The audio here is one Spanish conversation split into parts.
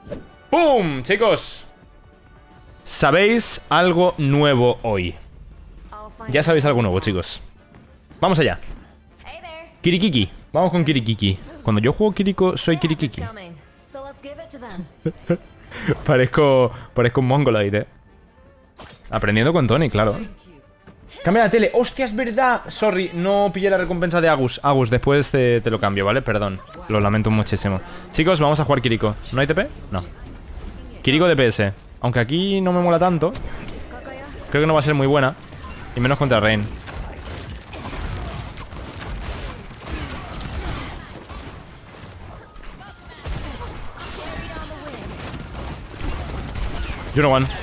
¡Pum! Chicos, ¿sabéis algo nuevo hoy? Ya sabéis algo nuevo, chicos. Vamos allá. Kirikiki. Vamos con Kirikiki. Cuando yo juego Kiriko, soy Kirikiki. Parezco un mongoloid, Aprendiendo con Tony, claro. Cambia la tele. ¡Hostia, es verdad! Sorry, no pillé la recompensa de Agus. Agus, después te lo cambio, ¿vale? Perdón. Lo lamento muchísimo. Chicos, vamos a jugar Kiriko. ¿No hay TP? No. Kiriko DPS. Aunque aquí no me mola tanto. Creo que no va a ser muy buena. Y menos contra Rain. You know one.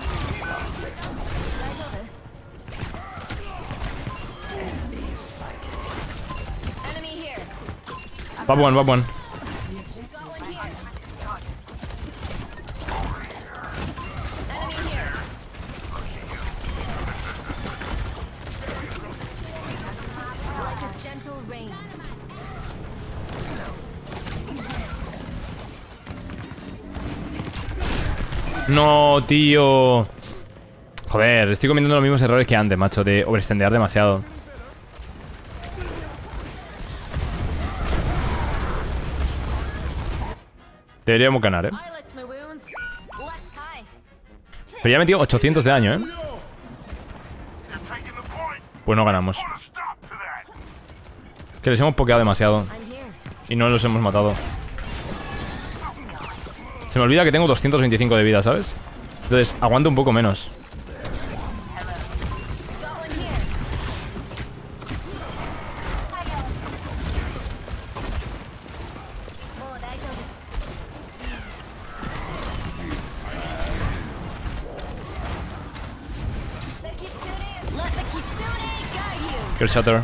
Bab one, bab one. No, tío. Joder, estoy cometiendo los mismos errores que antes, macho. De overextendear demasiado. Deberíamos ganar, Pero ya he metido 800 de daño, Pues no ganamos. Que les hemos pokeado demasiado. Y no los hemos matado. Se me olvida que tengo 225 de vida, ¿sabes? Entonces, aguanto un poco menos. Kill Shatter.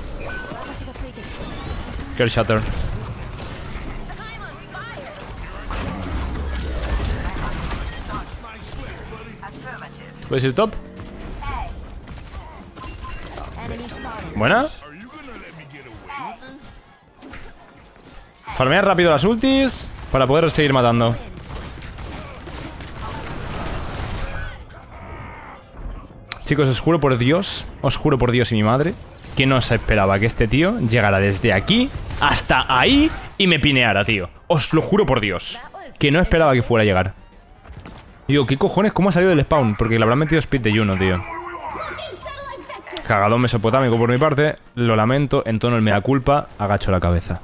Kill Shatter. ¿Puedes ir top? Buena. Farmear rápido las ultis para poder seguir matando. Chicos, os juro por Dios y mi madre, que no se esperaba que este tío llegara desde aquí hasta ahí y me pineara, tío. Os lo juro por Dios, que no esperaba que fuera a llegar. Digo, ¿qué cojones? ¿Cómo ha salido del spawn? Porque le habrán metido speed de Juno, tío. Cagadón mesopotámico por mi parte. Lo lamento, en tono el mea culpa. Agacho la cabeza.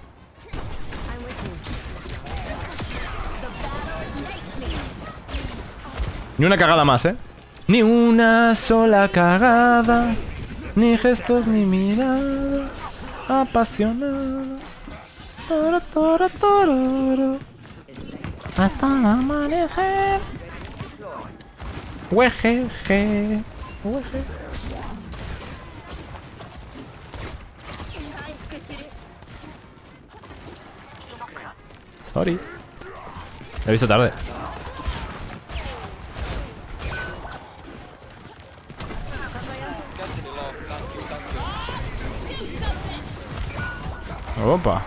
Ni una cagada más, Ni una sola cagada. Ni gestos ni miradas apasionadas. Toro, toro, toro. Hasta el amanecer. Uejeje. Uejeje. Sorry. Lo he visto tarde. Opa.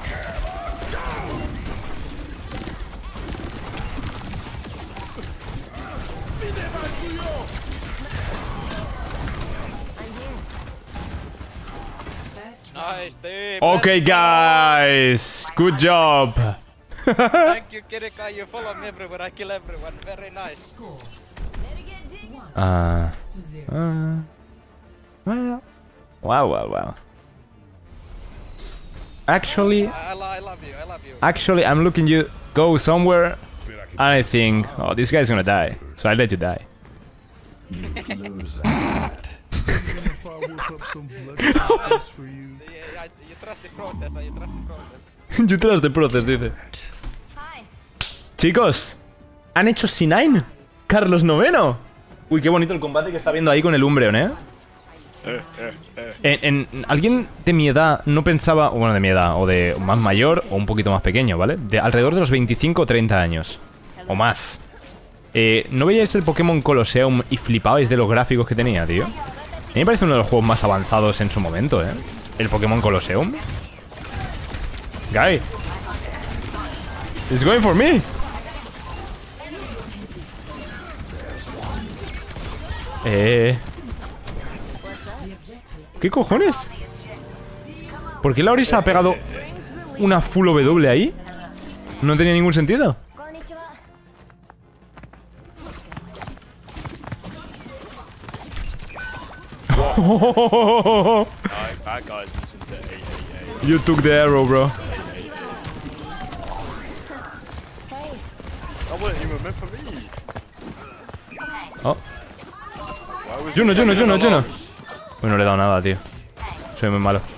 Okay, guys. Good job. Thank you, Kirika. You follow me everywhere. I kill everyone. Very nice. Wow. Actually, I love you. I love you. Actually, I'm looking you go somewhere, and I think, oh, this guy's gonna die. So I let you die. You trust the process. You trust the process. You trust the process, dice. Chicos, han hecho C9. Carlos IX. Uy, qué bonito el combate que está viendo ahí con el Umbreon, alguien de mi edad no pensaba, bueno, de mi edad, o de más mayor, o un poquito más pequeño, ¿vale? De alrededor de los 25 o 30 años. O más. ¿No veíais el Pokémon Colosseum y flipabais de los gráficos que tenía, tío? A mí me parece uno de los juegos más avanzados en su momento, El Pokémon Colosseum. Guy. It's going for me. ¿Qué cojones? ¿Por qué la Orisa ha pegado una full W ahí? No tenía ningún sentido. Bad guys listen to 888. You took the arrow, bro. That wasn't even meant for me. Oh. Why was Juno, it- Juno, Juno, Juno. Uy, no le he dado nada, tío. Soy muy malo.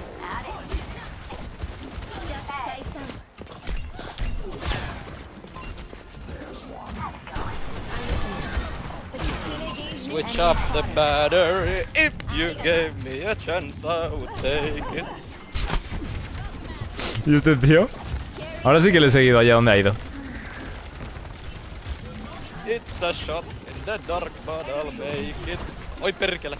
Switch off the battery. If you gave me a chance, I would take it. ¿Y este tío? Ahora sí que le he seguido allá donde ha ido. It's a shot in the dark, but I'll make it. Oi, perkele.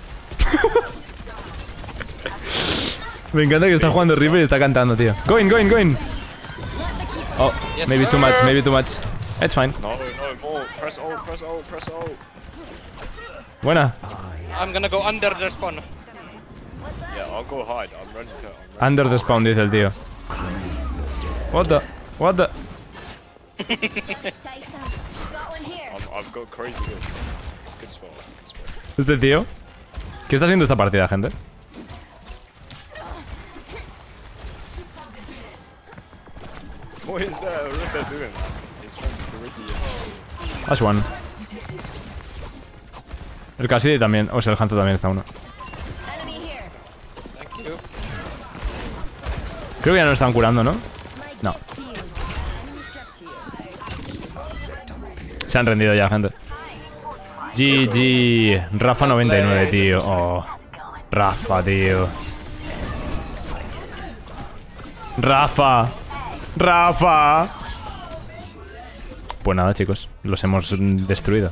Me encanta que está jugando Reaper y está cantando, tío. Going, going, going. Oh, Yes, maybe too sir. much, maybe too much. It's fine. No, more. Press alt, press alt, press alt. Buena. I'm gonna go under the spawn. Yeah, I'll go hide. I'm ready to. Under the spawn, dice el tío. What the? What the? I've got crazy good. Good spot. Good spot. Este tío. ¿Qué está haciendo esta partida, gente? What is that? What is that doing? It's from Caribbean. That's one. El Cassidy también. O sea, el Hunter también está uno. Thank you. Creo que ya no están curando, ¿no? No. Se han rendido ya, gente. GG. Rafa 99, tío. Oh. Rafa, tío. Rafa. Rafa. Pues nada, chicos. Los hemos destruido.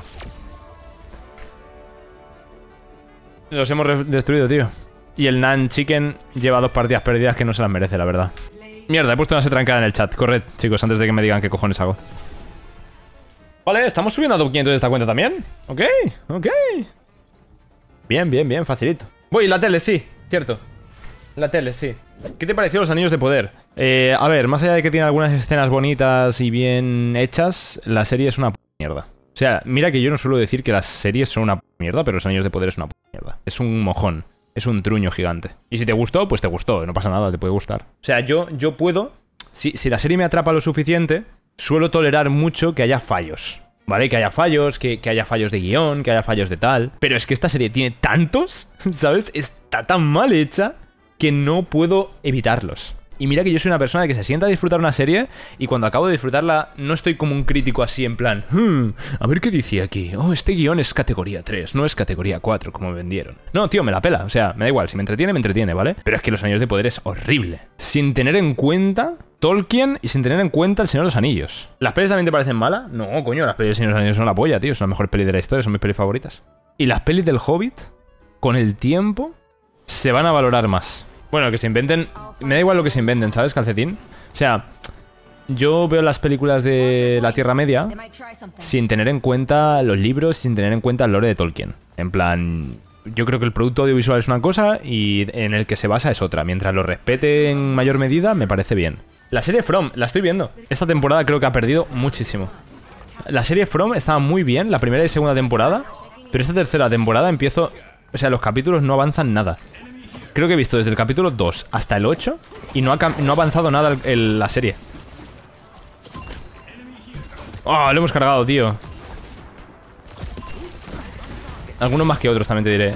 Los hemos destruido, tío. Y el Nan Chicken lleva 2 partidas perdidas que no se las merece, la verdad. Mierda, he puesto una trancada en el chat. Corred, chicos, antes de que me digan qué cojones hago. Vale, estamos subiendo a top 500 de esta cuenta también. Ok, ok. Bien, bien, bien, facilito. Voy, la tele, sí, cierto. La tele, sí. ¿Qué te pareció los Anillos de Poder? A ver, más allá de que tiene algunas escenas bonitas y bien hechas, la serie es una mierda. O sea, mira que yo no suelo decir que las series son una mierda, pero los Anillos de Poder es una mierda. Es un mojón. Es un truño gigante. Y si te gustó, pues te gustó. No pasa nada, te puede gustar. O sea, yo puedo... Si la serie me atrapa lo suficiente, suelo tolerar mucho que haya fallos. ¿Vale? Que haya fallos, que haya fallos de guión, que haya fallos de tal. Pero es que esta serie tiene tantos, ¿sabes? Está tan mal hecha que no puedo evitarlos. Y mira que yo soy una persona que se sienta a disfrutar una serie y cuando acabo de disfrutarla no estoy como un crítico así en plan a ver qué dice aquí. Oh, este guión es categoría 3, no es categoría 4 como me vendieron. No, tío, me la pela. O sea, me da igual. Si me entretiene, ¿vale? Pero es que Los Anillos de Poder es horrible. Sin tener en cuenta Tolkien y sin tener en cuenta El Señor de los Anillos. ¿Las pelis también te parecen malas? No, coño, las pelis del Señor de los Anillos son la polla, tío. Son las mejores pelis de la historia, son mis pelis favoritas. Y las pelis del Hobbit, con el tiempo, se van a valorar más. Bueno, que se inventen... Me da igual lo que se inventen, ¿sabes, calcetín? O sea, yo veo las películas de la Tierra Media sin tener en cuenta los libros, sin tener en cuenta el lore de Tolkien. En plan, yo creo que el producto audiovisual es una cosa y en el que se basa es otra. Mientras lo respete en mayor medida, me parece bien. La serie From, la estoy viendo. Esta temporada creo que ha perdido muchísimo. La serie From estaba muy bien, la primera y segunda temporada, pero esta tercera temporada empiezo... O sea, los capítulos no avanzan nada. Creo que he visto desde el capítulo 2 hasta el 8 y no ha avanzado nada la serie. ¡Oh! Lo hemos cargado, tío. Algunos más que otros, también te diré.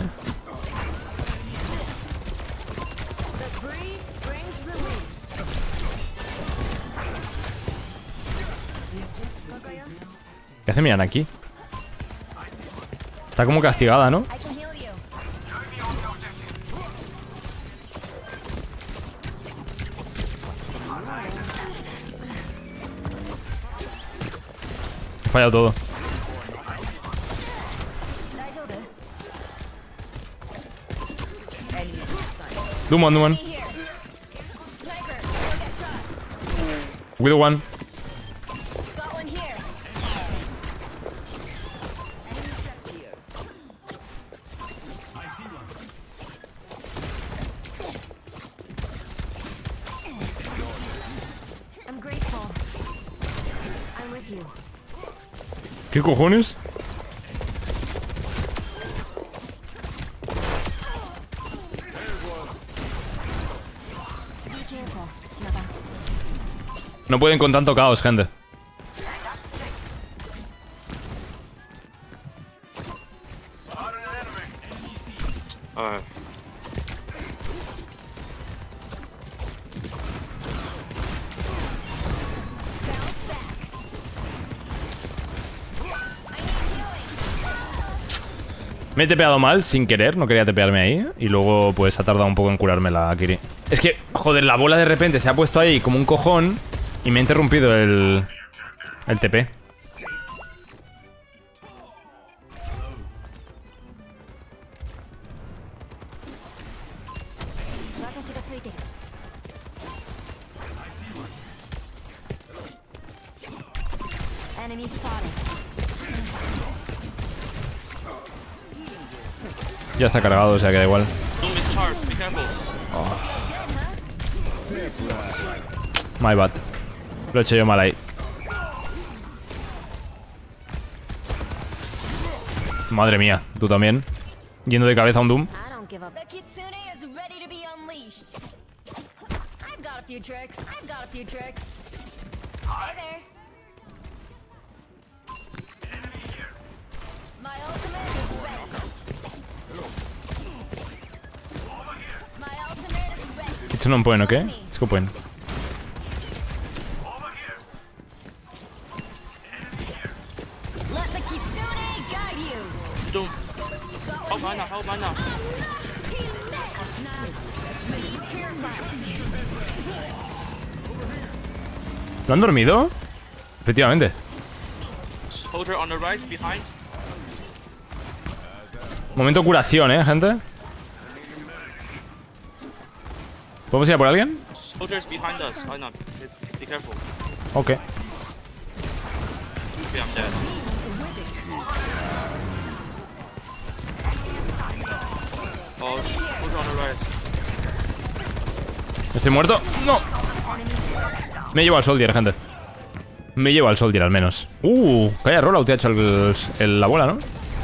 ¿Qué hace Miran aquí? Está como castigada, ¿no? He fallado todo. Duman, Duman. With one. ¿Qué cojones? No pueden con tanto caos, gente. Alright. Me he tepeado mal, sin querer, no quería tepearme ahí. Y luego, pues, ha tardado un poco en curarme la Kiri. Es que, joder, la bola de repente se ha puesto ahí como un cojón y me ha interrumpido el TP. Ya está cargado, o sea que da igual. Doom is charged, be careful. My bad. Lo he hecho yo mal ahí. Madre mía, tú también. Yendo de cabeza a un Doom. The kitsune is ready to be unleashed. I've got a few tricks. Hey there. My ultimate is ready. My ultimate is ready. It's un point, okay? Let's go point. Let the kitsune guide you. Doom. Hold mine now, hold mine now. ¿Lo han dormido? Efectivamente. Soldier on the right, behind. Momento curación, gente. ¿Podemos ir a por alguien? Soldiers behind us. Why not? Be careful. Ok. Okay, I'm dead. Oh, soldier on the right. Estoy muerto. ¡No! Me llevo al Soldier, gente. Me llevo al Soldier, al menos. Calla rollout, te ha hecho la bola, ¿no?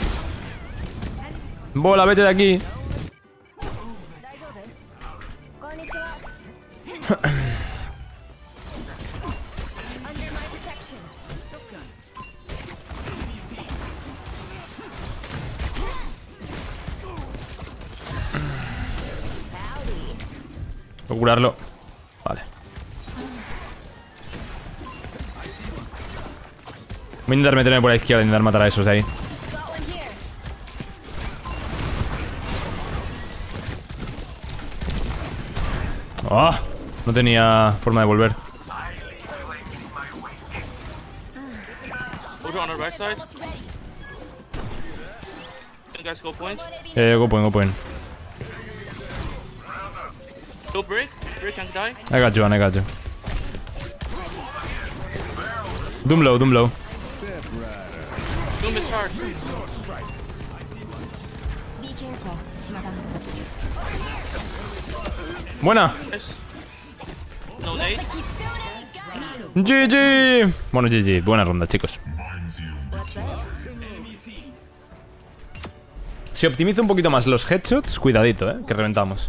Bola, vete de aquí. Voy a curarlo. Vale. Voy a intentar meterme por la izquierda, intentar matar a esos de ahí. ¡Ah! No tenía forma de volver. Soldier on the right side. You guys go point. Go point, go point. Go break. Break and die. I got you, man, I got you. Doom low, Doom low. Doom is charged. Be careful, Shimada. Buena. Yes. No nade. GG. Bueno, GG. Buena ronda, chicos. Si optimizo un poquito más los headshots, cuidadito, que reventamos.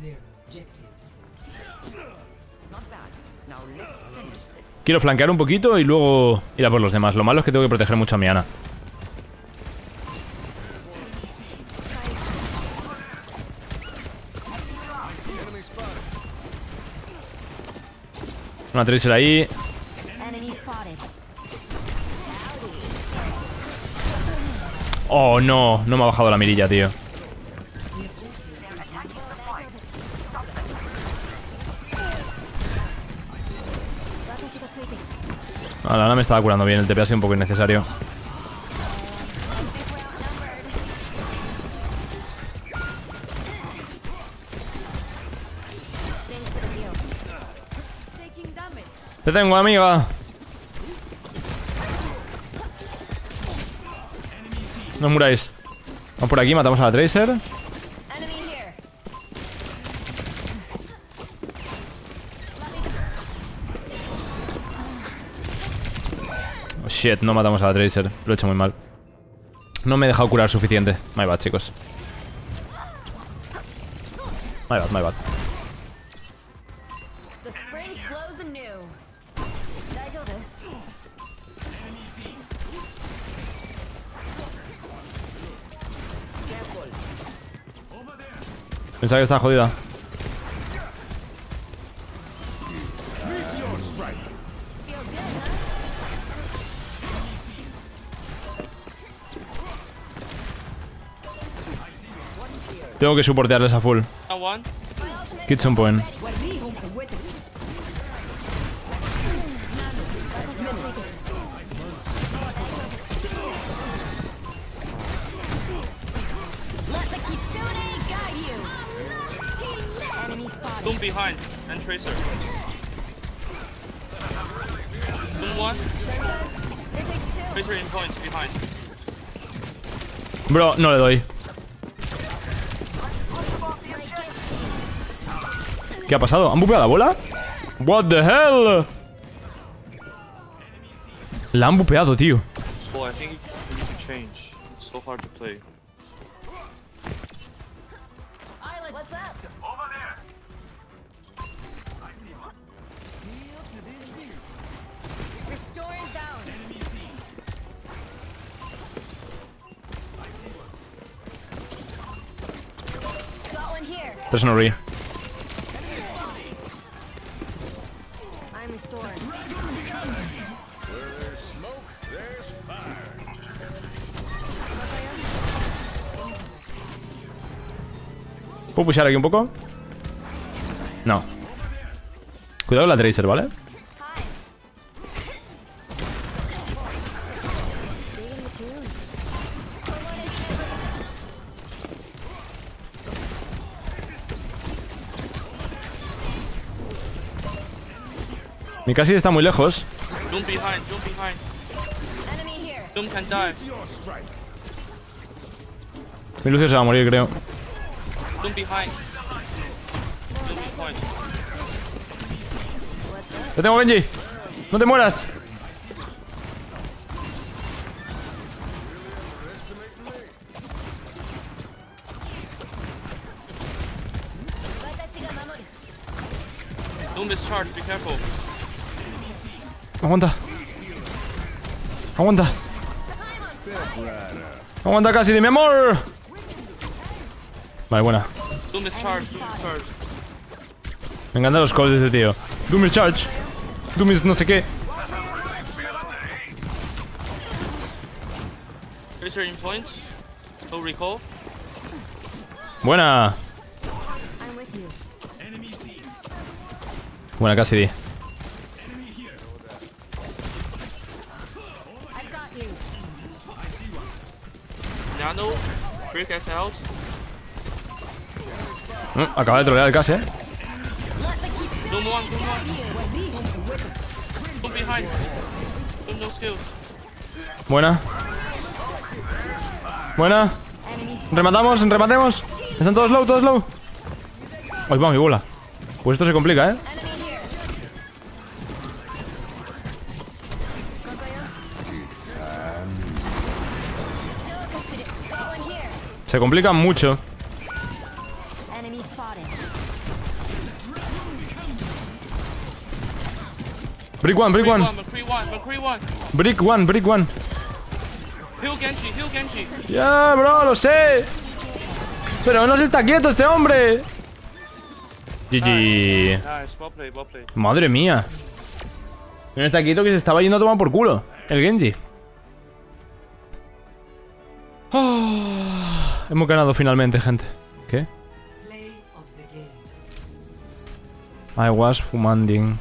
Quiero flanquear un poquito y luego ir a por los demás. Lo malo es que tengo que proteger mucho a mi Ana. Una Tracer ahí. Oh, no. No me ha bajado la mirilla, tío. Ah, la Ana me estaba curando bien. El TP ha sido un poco innecesario. Te tengo, amiga. No os muráis. Vamos por aquí, matamos a la Tracer. Oh, Shit, no matamos a la Tracer. Lo he hecho muy mal. No me he dejado curar suficiente. My bad, chicos. My bad, my bad. The spring flows anew. 大丈夫? Pensaba que estaba jodida. Tengo que soportearles a full. One. Kitchen point. Let the Kitsune guide you. Enemy spotted. Doom behind and Tracer. Doom one. It takes two. Tracer in point behind. Bro, no le doy. ¿Qué ha pasado? ¿Han bupeado la bola? What the hell? La han bupeado, tío. Oh, I think we need to change. It's so hard to play. Island, what's up? Restoring balance. Got one here. There's no re. I'm restoring. ¿Puedo pushar aquí un poco? No. Cuidado con la Tracer, ¿vale? Hi. Digging the tunes. Mi casi está muy lejos. Doom behind, Doom behind. Enemy here. Doom can die. Mi Lucio se va a morir, creo. Doom behind. Doom in point. ¡Te tengo, Genji! ¡No te mueras! Doom is charged, be careful. Aguanta. Aguanta. Aguanta casi de mi amor. Vale, buena. Doom is charged, Doom is charged. Me encantan los calls de este tío. Doom is charge. Doom is no sé qué. Tracer in point. No recall. Buena. I'm with you. Buena, casi di. I've got you. Nano. Break us out. Acaba de trolear el casi, Let the Kitsune Doom one, Doom one. guide you. Doom behind. Doom no skills. Buena. Buena. Enemy spotted. Rematamos, rematemos. Están todos low, todos low. Ay, va, mi bola. Pues esto se complica, ¿eh? Enemy here. Got one here. Se complica mucho. Enemy spotted. Brick one, brick one. McCree one, McCree one. Brick one, brick one. Heal Genji, heal Genji. Ya, bro, lo sé. Pero no se está quieto este hombre. GG. Nice, well played, well played. Madre mía. No está quieto que se estaba yendo a tomar por culo el Genji. Ah, hemos ganado finalmente, gente. ¿Qué? I was fumanding.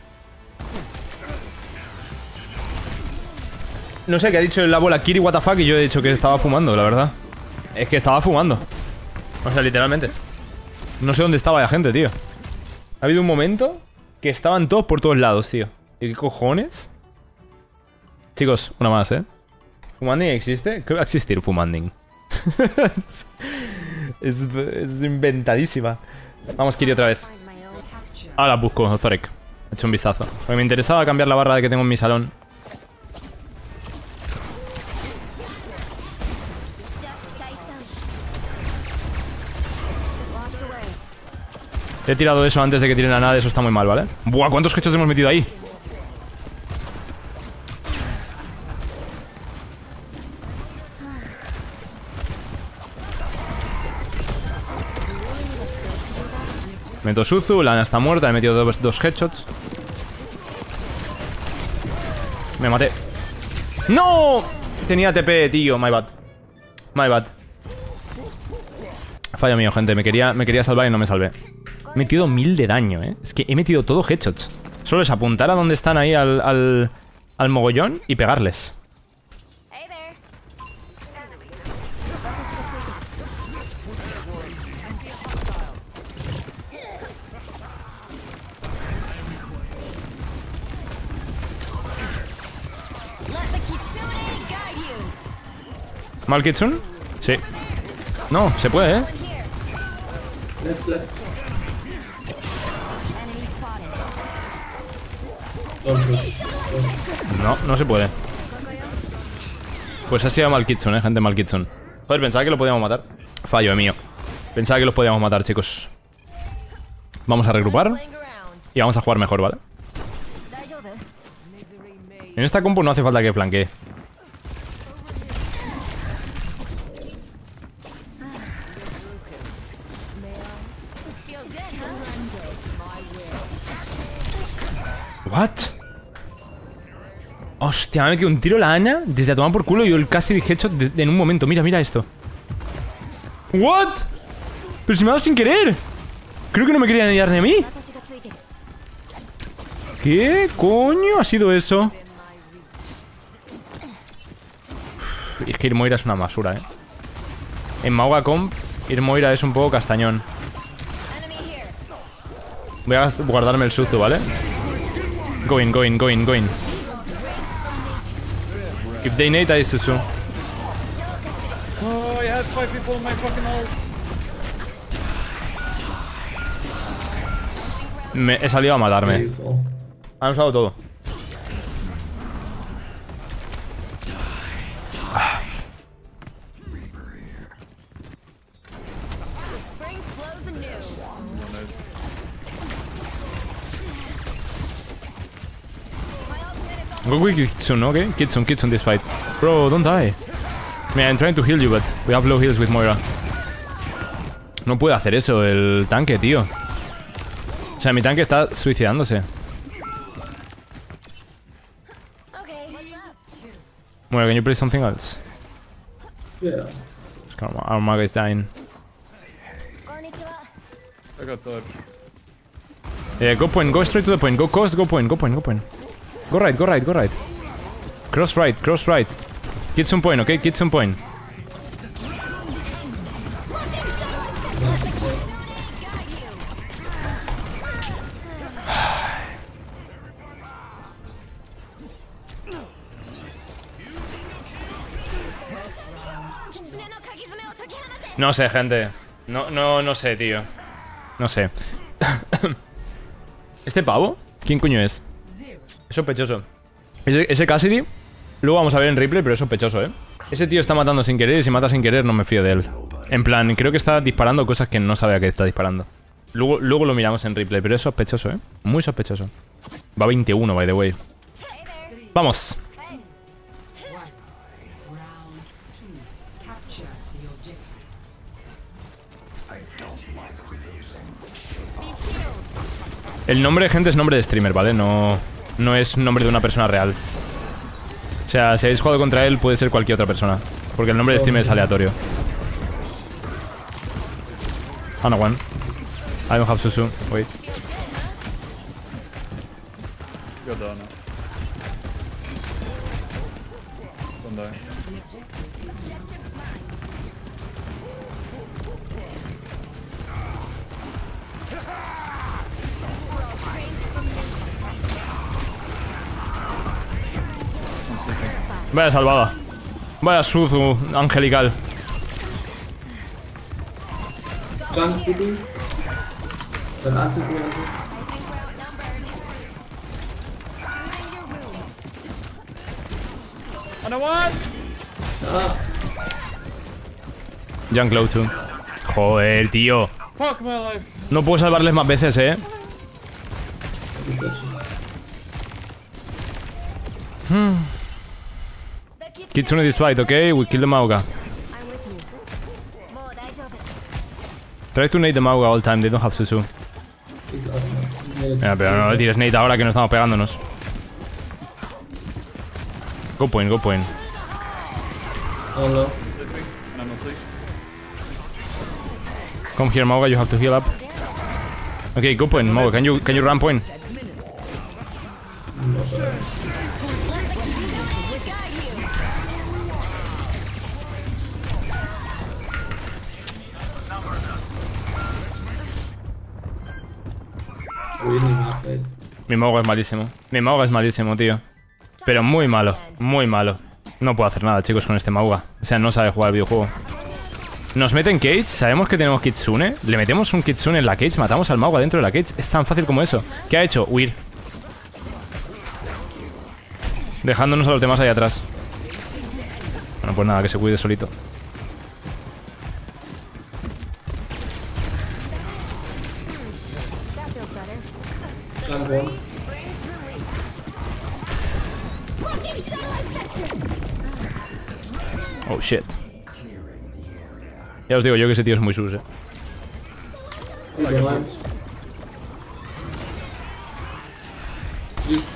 No sé qué ha dicho en la bola Kiri what the fuck y yo he dicho que estaba fumando, la verdad. Es que estaba fumando. O sea, literalmente. No sé dónde estaba la gente, tío. Ha habido un momento que estaban todos por todos lados, tío. ¿Y qué cojones? Chicos, una más, ¿eh? ¿Fumanding existe? ¿Qué va a existir Fumanding? es inventadísima. Vamos, Kiri, otra vez. Find my own capture. Ahora busco Zorek. He hecho un vistazo. Porque me interesaba cambiar la barra que tengo en mi salón. He tirado eso antes de que tiren a nada, eso está muy mal, ¿vale? Buah, ¿cuántos headshots hemos metido ahí? Meto Suzu, la Ana está muerta, he metido dos headshots. Me maté. ¡No! Tenía TP, tío, my bad. My bad. Fallo mío, gente, me quería salvar y no me salvé. He metido 1000 de daño, Es que he metido todo headshots. Solo es apuntar a donde están ahí al mogollón y pegarles. Hey there. Let the Kitsune guide you. ¿Mal Kitsune? Sí. No, se puede, One here. Left, left. Enemy spotted. Don't push. No, no se puede. Pues ha sido mal Kitsune, gente, mal Kitsune. Joder, pensaba que lo podíamos matar. Fallo, mío. Pensaba que los podíamos matar, chicos. Vamos a regrupar Playing around. y vamos a jugar mejor, ¿vale? En esta compu no hace falta que flanquee. Feels good, huh? What? Hostia, me ha metido un tiro la Ana desde a tomar por culo y yo casi dije headshot en un momento. Mira, mira esto. What? Pero si me ha dado sin querer. Creo que no me quería ni dar ni a mí. ¿Qué coño ha sido eso? Uf, es que Irmoira es una basura, En Mauga Comp, Irmoira es un poco castañón. Enemy here. Voy a guardarme el Suzu, ¿vale? Go in, go in, go in, go in. If they nade, I Suzu. Oh, I had 5 people in my fucking ult. He salido a matarme. Use all. Han usado todo. Spring flows anew. My ultimate is on. Go quick, Kitsune, okay? Kitsune this fight. Bro, don't die. Man, I'm trying to heal you, but we have low heals with Moira. No puede hacer eso el tanque, tío. O sea, mi tanque está suicidándose. Okay, what's up? Moira, can you play something else? Yeah. Our Maga is dying. Konnichiwa. I got dodge. Go point, go straight to the point. Go coast, go point, go point, go point. Go right, go right, go right. Cross right, cross right. Kitsune point, okay? Kitsune point. No sé, gente. No sé, tío. No sé. ¿Este pavo? ¿Quién coño es? Es sospechoso. Ese Cassidy, luego vamos a ver en replay, pero es sospechoso, Ese tío está matando sin querer y si mata sin querer no me fío de él. En plan, creo que está disparando cosas que no sabía que está disparando. Luego lo miramos en replay, pero es sospechoso, Muy sospechoso. Va 21, by the way. ¡Vamos! El nombre, gente, es nombre de streamer, ¿vale? No es nombre de una persona real. O sea, si habéis jugado contra él, puede ser cualquier otra persona. Porque el nombre de streamer es aleatorio. Ana one. I don't have Suzu. Wait. You're done now. Don't die. Vaya salvada. Vaya Suzu angelical. Junk City. Dann Artikel. I think we're outnumbered. Soothing your wounds. And I won! Ah, Junk low too. Joder, tío. Fuck my life. No puedo salvarles más veces, Kitsune this fight, okay? We kill the Mauga. Try to nade the Mauga all time, they don't have Susu. He's out now. Mira, pero no le tires nade ahora que no estamos pegándonos. Go point, go point. Oh no. And I'm asleep. Come here, Mauga, you have to heal up. Okay, go point, Mauga, can you run point? Really not bad. Mi Mauga es malísimo. Mi Mauga es malísimo, tío. Pero muy malo, muy malo. No puedo hacer nada, chicos, con este Mauga. O sea, no sabe jugar el videojuego. Nos meten cage, sabemos que tenemos Kitsune. Le metemos un Kitsune en la cage, matamos al Mauga dentro de la cage. Es tan fácil como eso. ¿Qué ha hecho? Huir. Dejándonos a los demás ahí atrás. Bueno, pues nada, que se cuide solito. Jump one. Oh, shit. Ya os digo yo que ese tío es muy sus, Two behind. Please.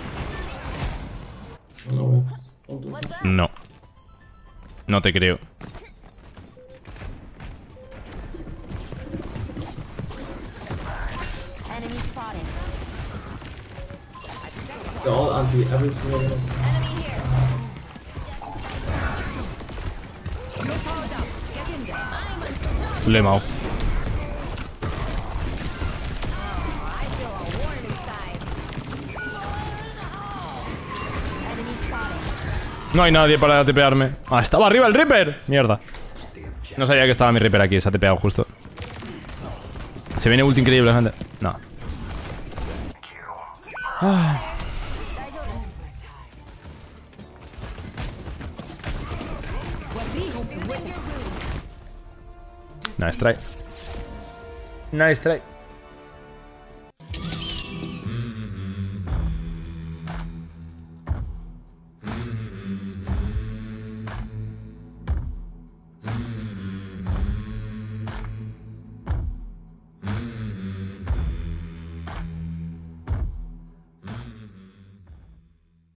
Oh no. Don't do that. No. No te creo. Enemy spotted. They're all anti everything. Enemy here. Le he mao. I feel a warm inside. Enemy spotted. No hay nadie para tepearme. Ah, estaba arriba el Reaper. Mierda. No sabía que estaba mi Reaper aquí, se ha tepeado justo. Se viene ulti increíble, gente. No. Ah. Nice try. Nice try.